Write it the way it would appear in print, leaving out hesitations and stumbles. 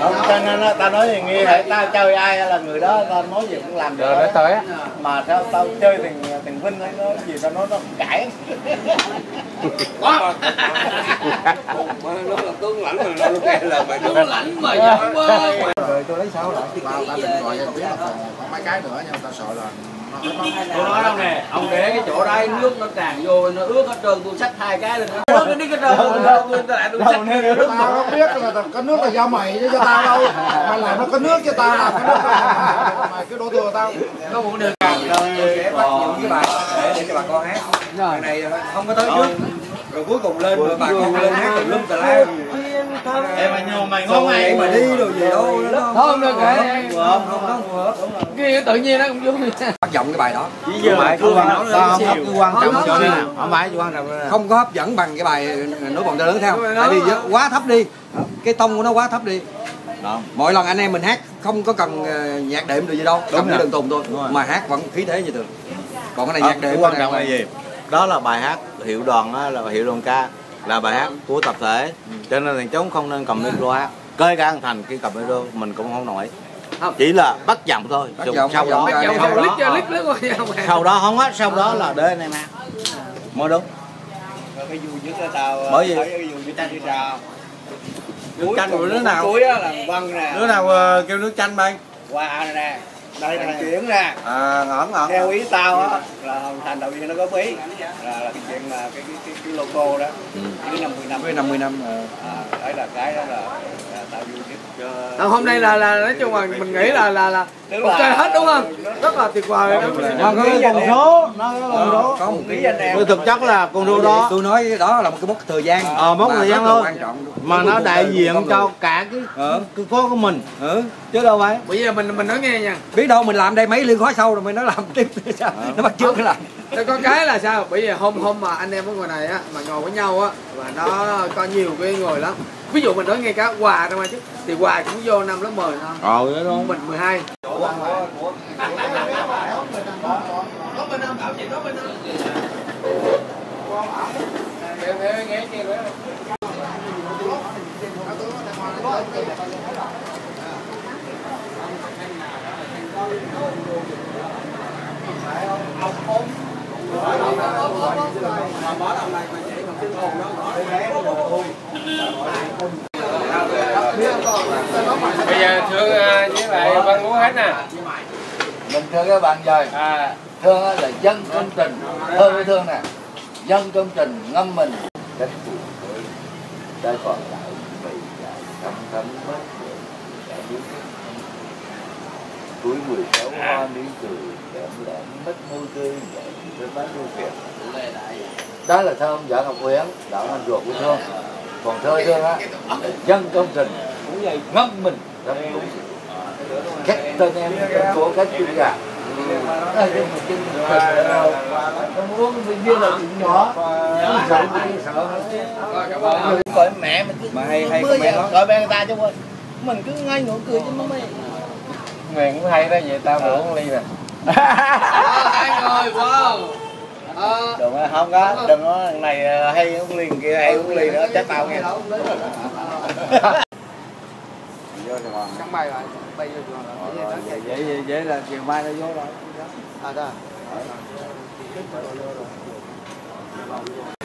Không, cho nên tao nói gì nghe hãy tao chơi ai là người đó tao nói gì cũng làm được. Rồi tới á. Mà tao chơi thằng Vinh ấy nó gì tao nói nó cãi. Quá. Nó là tướng lãnh mà nó nghe là mày tướng lãnh mà giỏi quá. Rồi tôi lấy sao lại. Bao ta định gọi em biết là còn mấy cái nữa nhưng tao sợ là Tôi nói đâu nè, ông để cái chỗ đây nước nó tràn vô nó ướt hết trơn, tôi xách 2 cái lên nó nước nó đi cái trơn tôi lại tôi xách nước. tao không biết là có nước là do mày chứ cho tao đâu, mày làm nó có nước cho tao làm cái nước mày cứ đổ thừa tao. Nó cũng được. Để bắt những cái bài để cho bà con hát. Bài này không có tới trước. Rồi cuối cùng lên rồi bà con lên hát tùm lum tà la. Em mà nhiều mày ngon mày mà đi rồi gì đâu. Không được kệ. Không phù hợp. Cái tự nhiên nó cũng vui. Bắt giọng cái bài đó. chỉ giờ mày cứ quan trọng chỗ nào không phải quan trọng Không có hấp dẫn bằng cái bài nối vòng tay lớn theo. Tại vì quá thấp đi. Cái tông của nó quá thấp đi. Mỗi lần anh em mình hát không có cần nhạc đệm được gì đâu, cầm cái đường tùng thôi mà hát vẫn khí thế như thường. Còn cái này nhạc đệm quan trọng là gì? Đó là bài hát hiệu đoàn á, là hiệu đoàn ca, là bài hát của tập thể, cho nên thằng Chống không nên cầm micro hát. Kơi cả thành cái cầm micro mình cũng không nổi, chỉ là bắt giọng thôi. Sau đó không á, sau đó là để anh em hát mới đúng. Cái vui nhất là tao bởi vì cái vui với tranh trà nước chanh của đứa nào cuối á là Văn nè, đứa nào kêu nước chanh bay Hoa nè, đây là chuyện nè. ngẩn Theo ý tao á là Hồng Thành đầu tiên nó góp ý là cái chuyện là cái logo đó cái 50 năm đấy là cái đó là tao vui nhất. Hôm nay là nói chung là mình nghĩ là ok hết đúng không? Rất là tuyệt vời. nó có con số, nó có con số. Có một ký anh em. Thực chất là con số đó. Tôi nói đó là một cái mốc thời gian. Mốc thời gian thôi. Mà nó đại diện cho cho cả cái phố của mình. Chứ đâu phải. Bây giờ mình nói nghe nha. Biết đâu mình làm đây mấy liên khóa sau rồi mình nó làm tiếp sao? Nó bắt trước cái làm. Có cái là sao? Bây giờ hôm mà anh em ở ngoài này á mà ngồi với nhau á và nó có nhiều cái người lắm. Ví dụ mình nói nghe cá Hòa đâu mà chứ thì Hòa cũng vô năm lớp 10 thôi. Đó luôn. Mình 12. Bây giờ thương với lại Văn Múa hết nè. Mình thương các bạn rồi. Thương là dân công trình, thơ với thương nè. Dân công trình ngâm mình cách cuộc với đã còn lại vậy thấm thấm mất đã biết cuối 16 hoa lý cười đậm đậm mất môi tươi nhẹ với bát lưu kiệt. Đó là thơ ông vợ Ngọc Uyển, đạo anh ruột của Thương. Còn thơ Thương á là dân công trình cũng vậy ngâm mình rất đúng. Cách tên em của cách chuyên gà. Uống viên bia là chuyện nhỏ, sợ gọi mẹ mình cứ mà hay gọi bé người ta chứ quên, mình cứ ngay ngủ cười chứ nó mới. Nguyện cũng hay đó, vậy tao uống ly nè. Hai người wow. Đừng không có, đừng có này hay uống ly kia hay uống ly nữa chết tao nghe. Cắn bay rồi, bay vô trường. Vậy là chiều mai nó vô rồi. À đó.